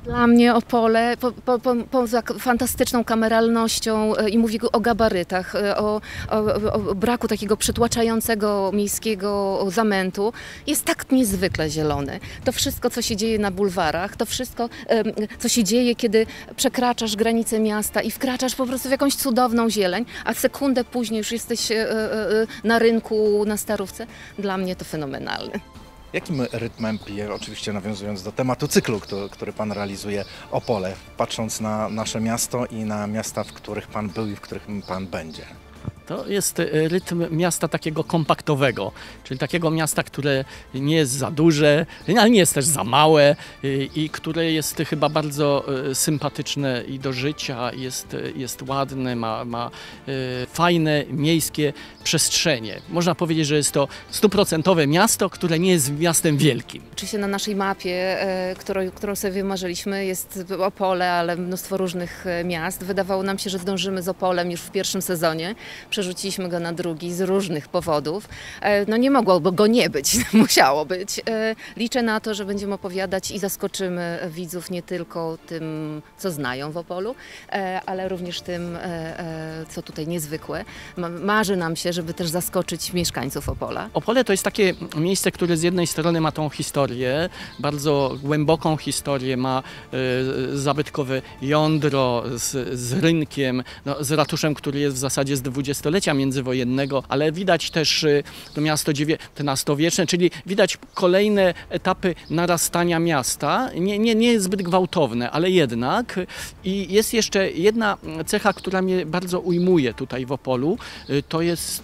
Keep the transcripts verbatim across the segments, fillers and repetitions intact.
Dla mnie Opole, po, po, po, poza fantastyczną kameralnością i mówię o gabarytach, o, o, o braku takiego przytłaczającego miejskiego zamętu, jest tak niezwykle zielony. To wszystko, co się dzieje na bulwarach, to wszystko, co się dzieje, kiedy przekraczasz granice miasta i wkraczasz po prostu w jakąś cudowną zieleń, a sekundę później już jesteś na rynku, na Starówce, dla mnie to fenomenalne. Jakim rytmem pije, oczywiście nawiązując do tematu cyklu, który, który Pan realizuje, Opole, patrząc na nasze miasto i na miasta, w których Pan był i w których Pan będzie? To jest rytm miasta takiego kompaktowego, czyli takiego miasta, które nie jest za duże, ale nie jest też za małe i które jest chyba bardzo sympatyczne i do życia, jest, jest ładne, ma, ma fajne miejskie przestrzenie. Można powiedzieć, że jest to stuprocentowe miasto, które nie jest miastem wielkim. Oczywiście na naszej mapie, którą, którą sobie wymarzyliśmy, jest Opole, ale mnóstwo różnych miast. Wydawało nam się, że zdążymy z Opolem już w pierwszym sezonie. Przerzuciliśmy go na drugi z różnych powodów. No nie mogło go nie być, musiało być. Liczę na to, że będziemy opowiadać i zaskoczymy widzów nie tylko tym, co znają w Opolu, ale również tym, co tutaj niezwykłe. Marzy nam się, żeby też zaskoczyć mieszkańców Opola. Opole to jest takie miejsce, które z jednej strony ma tą historię, bardzo głęboką historię, ma zabytkowe jądro z, z rynkiem, no, z ratuszem, który jest w zasadzie z dwudziestolecia międzywojennego, ale widać też to miasto dziewiętnastowieczne, czyli widać kolejne etapy narastania miasta, nie, nie, nie jest zbyt gwałtowne, ale jednak. I jest jeszcze jedna cecha, która mnie bardzo ujmuje tutaj w Opolu, to jest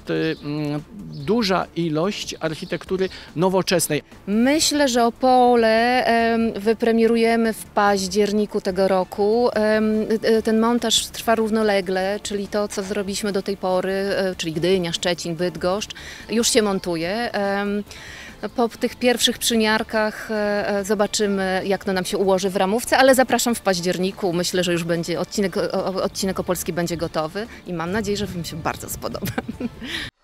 duża ilość architektury nowoczesnej. Myślę, że Opole wypremierujemy w październiku tego roku. Ten montaż trwa równolegle, czyli to, co zrobiliśmy do tej pory, czyli Gdynia, Szczecin, Bydgoszcz, już się montuje. Po tych pierwszych przymiarkach zobaczymy, jak to nam się ułoży w ramówce, ale zapraszam w październiku. Myślę, że już będzie odcinek, odcinek opolski będzie gotowy i mam nadzieję, że Wam się bardzo spodoba.